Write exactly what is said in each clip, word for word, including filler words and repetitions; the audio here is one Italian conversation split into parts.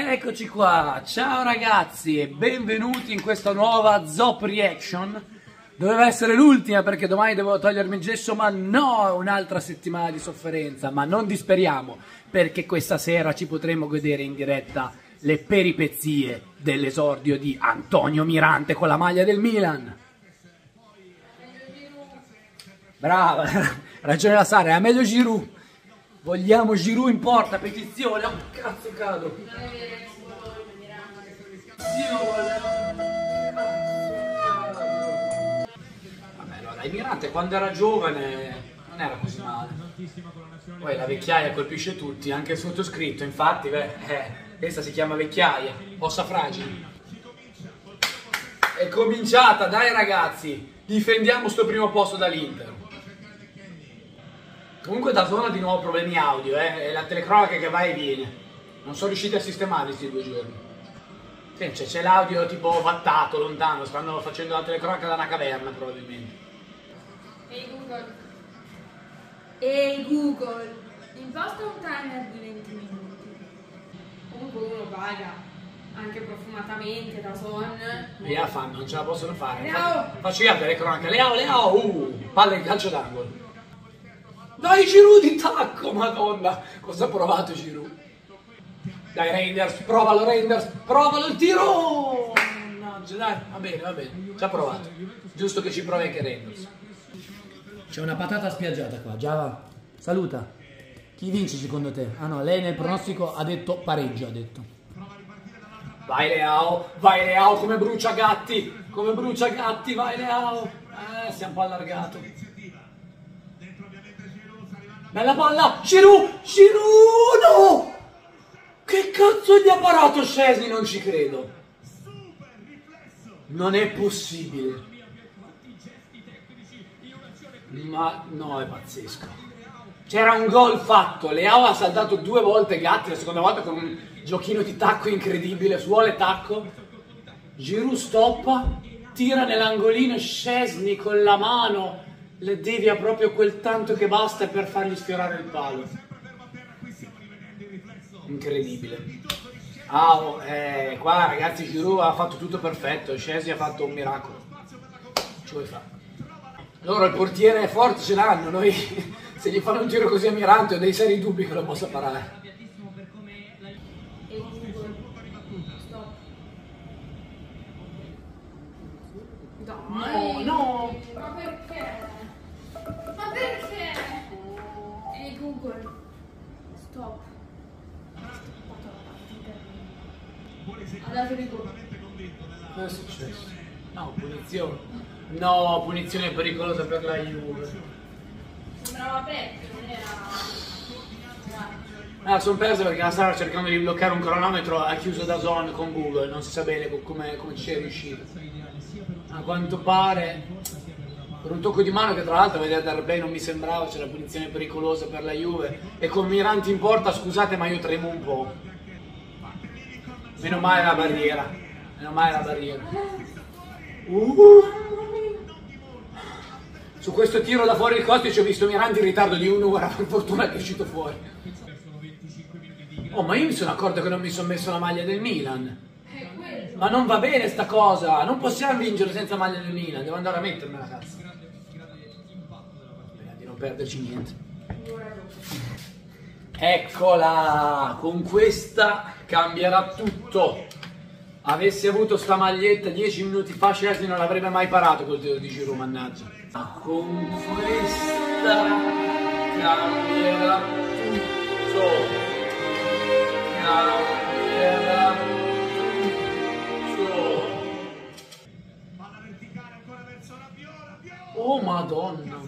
Eccoci qua, ciao ragazzi e benvenuti in questa nuova Zop Reaction. Doveva essere l'ultima perché domani devo togliermi il gesso, ma no, un'altra settimana di sofferenza. Ma non disperiamo, perché questa sera ci potremo godere in diretta le peripezie dell'esordio di Antonio Mirante con la maglia del Milan. Brava, ragione la Sara, è meglio Giroud. Vogliamo Giroud in porta, petizione. Oh cazzo cado. Vabbè, no, dai, Mirante quando era giovane non era così male. Poi la vecchiaia colpisce tutti, anche il sottoscritto. Infatti, beh, eh, questa si chiama vecchiaia, ossa fragili. È cominciata, dai ragazzi, difendiamo sto primo posto dall'Inter. Comunque da zona di nuovo problemi audio, eh? È la telecronaca che va e viene. Non sono riusciti a sistemarli questi due giorni. Sì, c'è l'audio tipo vattato, lontano, stanno facendo la telecronaca da una caverna probabilmente. Ehi Google. Ehi Google, imposta un timer di venti minuti. Comunque uno paga, anche profumatamente da son. E la fanno, non ce la possono fare. Leao! Faccio io la telecronaca, Leao, Leao, uh, palla in calcio d'angolo. Dai Giroud di tacco, madonna! Cosa ha provato Giroud? Dai Reinders, provalo Reinders, provalo il tiro! Mannaggia, dai, va bene, va bene, ci ha provato. Giusto che ci provi anche Reinders. C'è una patata spiaggiata qua, Giava, saluta. Chi vince secondo te? Ah no, lei nel pronostico ha detto pareggio, ha detto. Vai Leao, vai Leao, come brucia Gatti, come brucia Gatti, vai Leao. Eh, si è un po' allargato. Bella palla, Giroud, Giroud, no! Che cazzo gli ha parato Szczesny, non ci credo. Non è possibile. Ma no, è pazzesco. C'era un gol fatto, Leao ha saltato due volte Gatti, la seconda volta con un giochino di tacco incredibile, suole tacco. Giroud stoppa, tira nell'angolino, Szczesny con la mano le devia proprio quel tanto che basta per fargli sfiorare il palo. Incredibile. Ah, oh, eh, qua ragazzi Giroud ha fatto tutto perfetto, Szczesny ha fatto un miracolo. Ci vuoi fare? Loro il portiere forte ce l'hanno, noi se gli fanno un tiro così a Mirante ho dei seri dubbi che lo possa parare. No, no! Ma perché? Ma perché? Ehi Google, stop. Ha dato rigore. Cosa è successo? No, punizione. No, punizione pericolosa per la Juve. Sembrava aperto, non era... Ah, sono perso perché la stava cercando di bloccare un cronometro, ha chiuso da zone con Google, non si sa bene come, come ci è riuscito. A quanto pare, per un tocco di mano che tra l'altro vedete dal replay non mi sembrava, c'è la punizione pericolosa per la Juve. E con Mirante in porta, scusate ma io tremo un po'. Meno male la barriera, meno male la barriera. Uh. Su questo tiro da fuori il Costi ci ho visto Mirante in ritardo di un'ora, per fortuna che è uscito fuori. Oh, ma io mi sono accorto che non mi sono messo la maglia del Milan. Ma non va bene sta cosa, non possiamo vincere senza maglia del Milan, devo andare a mettermela, cazzo. Speriamo di non perderci niente. Eccola, con questa cambierà tutto. Avessi avuto sta maglietta dieci minuti fa, Szczesny non l'avrebbe mai parato col tiro di Giroud, mannaggia. Con questa cambierà tutto. Cambierà tutto. Oh madonna.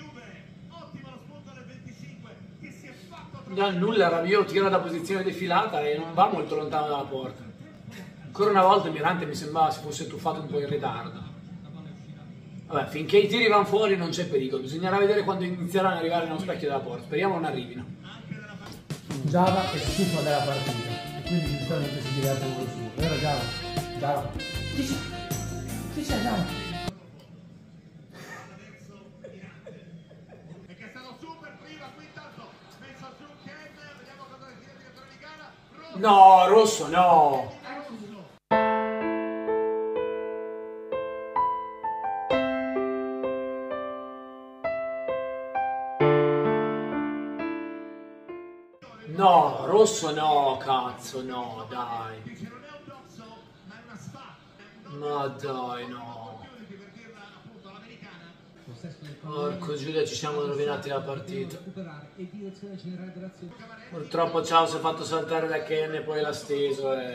Dal nulla Rabiot tira da posizione defilata e non va molto lontano dalla porta. Ancora una volta Mirante mi sembrava si fosse tuffato un po' in ritardo. Vabbè, finché i tiri vanno fuori non c'è pericolo, bisognerà vedere quando inizieranno ad arrivare nello specchio della porta. Speriamo non arrivino. Giava è stufa della partita e quindi giustamente si diverte con lo suo. Vero Giava? Giava? Chi c'è? Chi c'è Giava? No, rosso no. A chi? No, rosso no, cazzo, no, dai. Ma dai, no. Porco Giulia, ci siamo rovinati la partita. Purtroppo Ciao si è fatto saltare da Ken e poi l'ha steso e...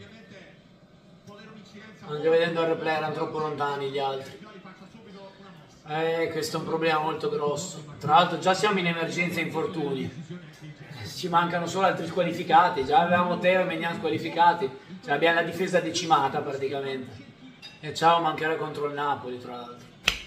Anche vedendo il replay erano troppo lontani gli altri. Eh, questo è un problema molto grosso. Tra l'altro già siamo in emergenza infortuni. Ci mancano solo altri squalificati. Già avevamo Teo e Maignan squalificati. Cioè abbiamo la difesa decimata praticamente. E Ciao mancherà contro il Napoli, tra l'altro.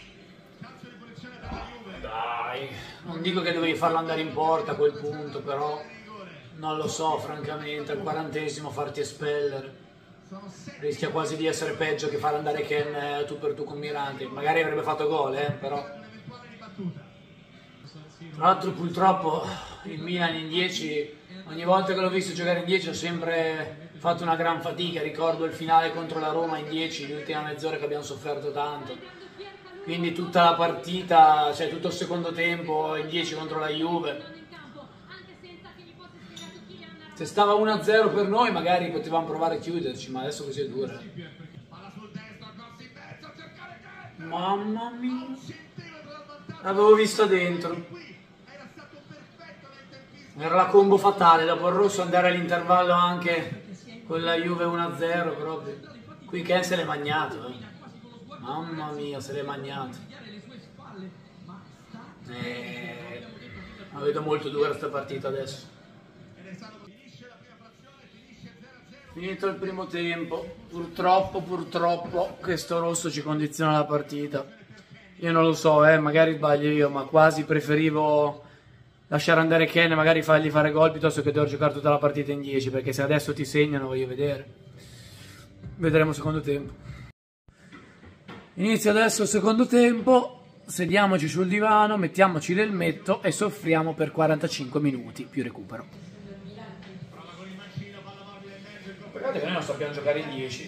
Dai, non dico che dovevi farlo andare in porta a quel punto, però non lo so, francamente, al quarantesimo farti espellere. Rischia quasi di essere peggio che far andare Ken eh, tu per tu con Mirante. Magari avrebbe fatto gol, eh, però. Tra l'altro purtroppo il Milan in dieci, ogni volta che l'ho visto giocare in dieci ho sempre fatto una gran fatica. Ricordo il finale contro la Roma in dieci, l'ultima mezz'ora che abbiamo sofferto tanto. Quindi tutta la partita, cioè tutto il secondo tempo in dieci contro la Juve. Se stava uno a zero per noi magari potevamo provare a chiuderci, ma adesso così è dura. Mamma mia. L'avevo visto dentro. Era la combo fatale, dopo il rosso andare all'intervallo anche con la Juve uno a zero proprio. Qui Ken se l'è magnato. Eh. Mamma mia, se l'è magnato. Eh, la vedo molto dura questa partita adesso. Finito il primo tempo, purtroppo, purtroppo questo rosso ci condiziona la partita. Io non lo so, eh, magari sbaglio io, ma quasi preferivo lasciare andare Ken e magari fargli fare gol piuttosto che dover giocare tutta la partita in dieci, perché se adesso ti segnano voglio vedere. Vedremo il secondo tempo. Inizia adesso il secondo tempo, sediamoci sul divano, mettiamoci l'elmetto e soffriamo per quarantacinque minuti, più recupero. Guardate che noi non sappiamo giocare in dieci.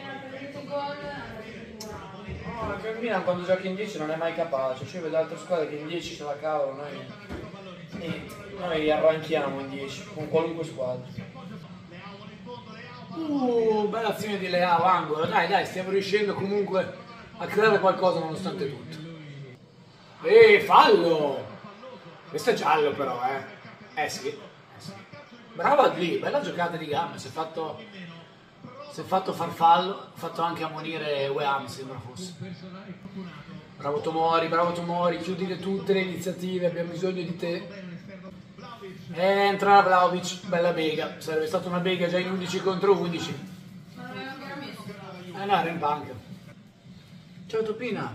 No, anche il Milan quando giochi in dieci non è mai capace, cioè vedo altre squadre che in dieci ce la cavano, noi niente, noi arranchiamo in dieci con qualunque squadra. Uh, bella azione di Leao, angolo, dai dai, stiamo riuscendo comunque a creare qualcosa nonostante tutto. Eh, fallo! Questo è giallo però, eh. Eh sì, eh sì. Bravo Adli, bella giocata di gambe, si è fatto, si è fatto far fallo, ha fatto anche ammonire Weah, mi sembra fosse. Bravo Tomori, bravo Tomori, chiudile tutte le iniziative, abbiamo bisogno di te. E entra Vlahovic, bella bega, sarebbe stata una bega già in undici contro undici. Ma non l'aveva ancora messo. Eh no, era in panca. Ciao Topina.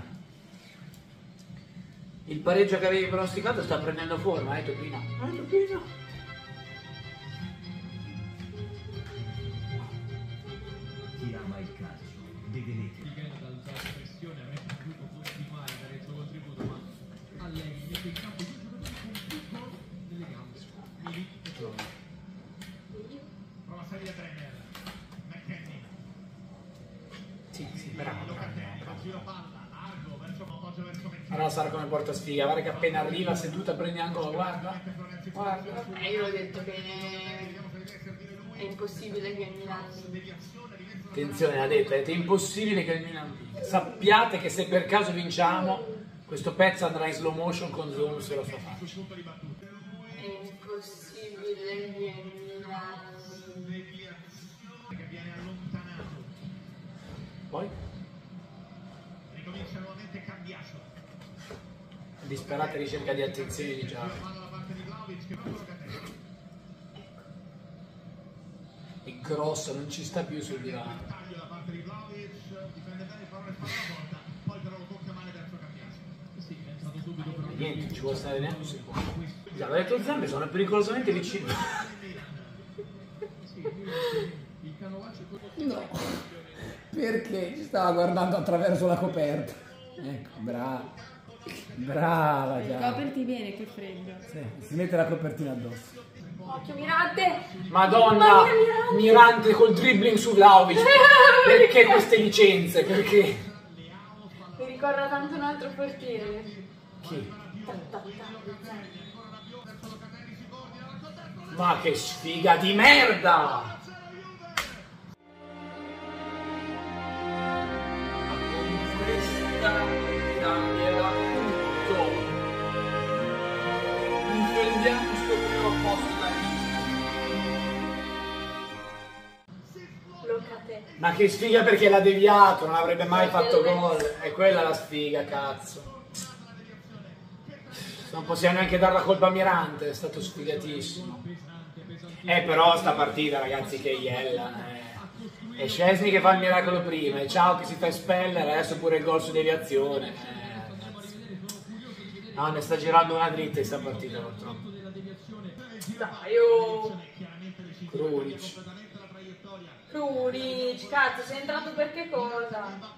Il pareggio che avevi pronosticato sta prendendo forma, eh Topina? Eh Topina? Chi ama il calcio deve mettere. Dal usare pressione, a me è potuto continuare a dare il suo contributo, ma a lei mette in campo due giocatori con tutto nelle gambe. Mili e Giorgio. Prova serie a Brenner. McKennie. Sì, sì, bravo, bravo, bravo. Giro palla, largo, verso Motoggio, verso McKennie. Allora sarà come porta sfiga, guarda che appena arriva seduta prende angolo, guarda. Guarda. Eh, io ho detto che è impossibile che il Milan... Attenzione, ha detto, è impossibile che il Milan vinca. Sappiate che se per caso vinciamo, questo pezzo andrà in slow motion con zoom sulla sua faccia. È impossibile che il Milan... Poi? Ricomincia nuovamente Cambiaso. Disperata ricerca di attenzione di Giacomo. Palla da parte di Vlahovic che va a È grosso, non ci sta più sul divano. taglio da parte di Vlahovic, difende bene il pallone spalla la porta, poi però lo tocca male verso Cambiaso. Sì, è entrato subito però. E niente, ci può stare neanche un secondo. Già, l'ho detto Zambi, sono pericolosamente vicino. Il Canovaccio No, perché ci stava guardando attraverso la coperta. Ecco, brava. Brava già. Coperti bene, che freddo. Sì, si mette la copertina addosso. Occhio Mirante! Madonna, Mamma mia, Mirante. Mirante col dribbling su Vlahovic. Perché queste licenze? Perché? Mi ricorda tanto un altro portiere. Chi? Tattattà. Ma che sfiga di merda! Ma con questa cambierà tutto. Difendiamo sto primo posto da lì. Locate. Ma che sfiga perché l'ha deviato, non avrebbe mai fatto gol. È quella la sfiga, cazzo. Non possiamo neanche dare la colpa a Mirante, è stato sfigatissimo. Eh però sta partita ragazzi che iella. Eh. E Szczesny che fa il miracolo prima, e Ciao che si fa espellere, adesso pure il gol su deviazione. Eh, no, ne sta girando una dritta in sta partita purtroppo. Dai, oh. Krunic. Krunic, cazzo, sei entrato per che cosa?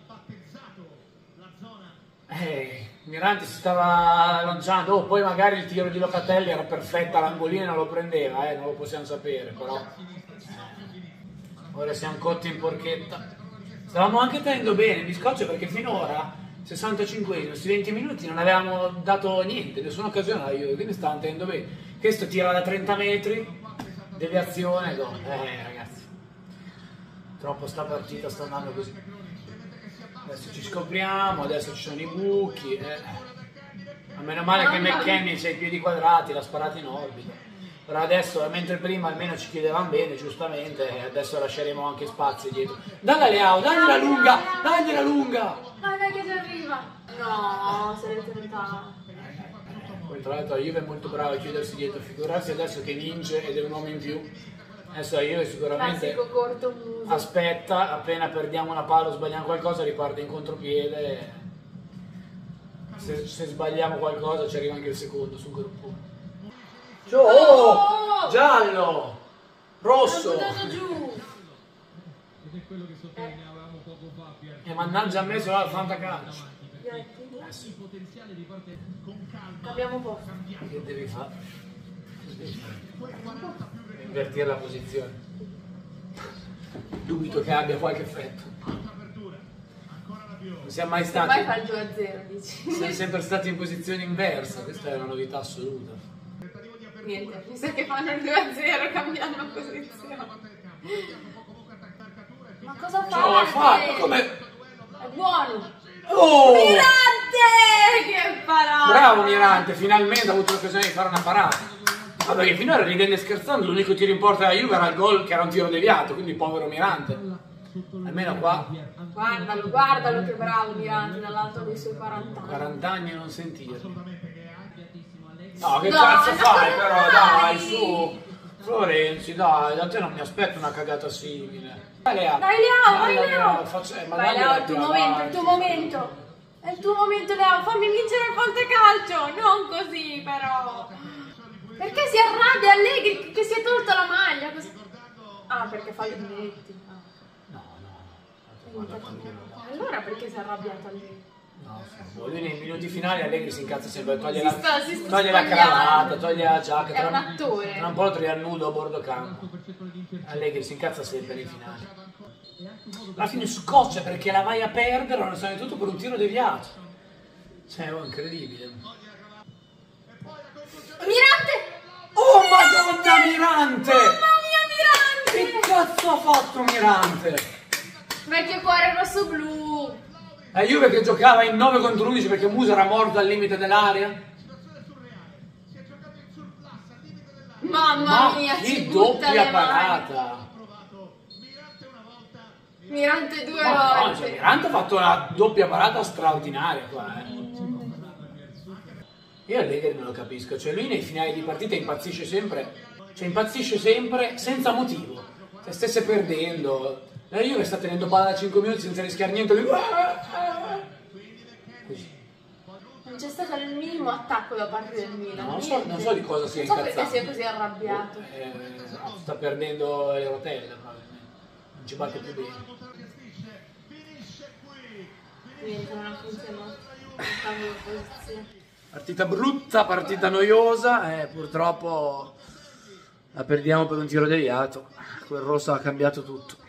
Eh, Mirante si stava lanciando, oh, poi magari il tiro di Locatelli era perfetta all'angolino e non lo prendeva, eh, non lo possiamo sapere, però eh, ora siamo cotti in porchetta. Stavamo anche tenendo bene, mi scoccia perché finora, sessantacinquesimi, questi venti minuti non avevamo dato niente, nessuna occasione alla Juve, quindi stavamo tenendo bene. Questo tira da trenta metri, deviazione, gol. Eh ragazzi, troppo sta partita sta andando così. Adesso ci scopriamo, adesso ci sono i buchi. Eh. Ma meno male che McKennie c'ha i piedi quadrati, l'ha sparato in orbita. Però adesso, mentre prima almeno ci chiedevamo bene, giustamente, adesso lasceremo anche spazi dietro. Dalla Leao, dagli la lunga, dagli la lunga! Dai, dai che ci arriva! No, se l'è tentata. Poi tra l'altro la Juve è molto brava a chiudersi dietro, figurarsi adesso che vince ed è un uomo in più. Adesso la Juve sicuramente Classico corto muso. aspetta, appena perdiamo una palla o sbagliamo qualcosa riparte in contropiede. Se, se sbagliamo qualcosa ci arriva anche il secondo sul gruppo. Oh, Oh! giallo, rosso. L'ho buttato giù. Ed è quello che sottolineavamo poco fa, Pier. E mannaggia a me solo al fantacalcio. Il potenziale di parte con calma. Cambiamo posto. Che devi fare? Che devi fare? Invertire la posizione. Dubito che abbia qualche effetto. Non siamo mai Mai stati. fa il due a zero, dici? Siamo sempre stati in posizione inversa, questa è una novità assoluta. Niente, mi sa che fanno il due a zero cambiando posizione. Ma cosa fa? Ciao, hai fatto? Come? È buono! Oh! Mirante! Che parata! Bravo Mirante, finalmente ha avuto l'occasione di fare una parata. Ma perché finora ridendo e scherzando l'unico tiro in porta della Juve era il gol che era un tiro deviato, quindi povero Mirante. Almeno qua Guardalo, guardalo che bravo Mirante dall'alto dei suoi quaranta anni. quaranta anni e non sentire. No, che No, cazzo no, fai no, però, dai. dai, su. Florenzi, dai, da te non mi aspetto una cagata simile. Dai Lea, Dai Leo, vai Dai, Leo! faccio- eh, ma Vai dai, Leo, è il tuo più momento, è il avanti. tuo momento! È il tuo momento Leo, fammi vincere il fantacalcio! Non così però! Perché si arrabbia Allegri che si è tolto la maglia? Così... Ah, perché fa gli diretti. Ah. No, no, no. Allora perché si è arrabbiato Allegri? No, lui nei minuti finali Allegri si incazza sempre, toglie Si la, sta- si sta toglie la sbagliando. cravatta, toglie la giacca, È tra un attore. tra un po' lo trovi a nudo a bordo campo. Allegri si incazza sempre nei finali. Alla fine scoccia perché la vai a perdere, nonostante tutto per un tiro deviato. Cioè, oh, incredibile. Mirante! Oh madonna Mirante! Mamma mia Che Mirante! cazzo ha fatto Mirante? Vecchio cuore rosso-blu! La Juve che giocava in nove contro undici perché Musa era morto al limite dell'area? Mamma Ma mia, che ci butta doppia le mani! parata! Mirante due Ma no, volte! cioè, Mirante ha fatto una doppia parata straordinaria qua, eh. Io Allegri non lo capisco, cioè lui nei finali di partita impazzisce sempre, cioè impazzisce sempre senza motivo. Se stesse perdendo, la Juve sta tenendo palla da cinque minuti senza rischiare niente, lui... Così. Non c'è stato il minimo attacco da parte del Milan. Non so, non so di cosa sia Non so perché incazzato. sia così arrabbiato. Eh, sta perdendo le rotelle probabilmente, non ci batte più bene. Niente, non ha funzionato. Cambio di posizione. Partita brutta, partita noiosa, eh, purtroppo La perdiamo per un giro deviato. Quel rosso ha cambiato tutto.